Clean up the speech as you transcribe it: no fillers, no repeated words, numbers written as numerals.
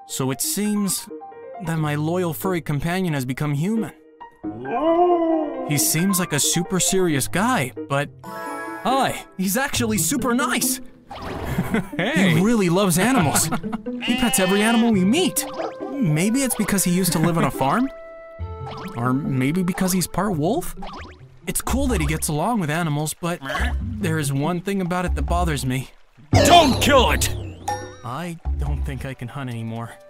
So it seems that my loyal furry companion has become human. He seems like a super serious guy, but hi, he's actually super nice. Hey. He really loves animals. He pets every animal we meet. Maybe it's because he used to live on a farm? Or maybe because he's part wolf? It's cool that he gets along with animals, but there is one thing about it that bothers me. Don't kill it! I don't think I can hunt anymore.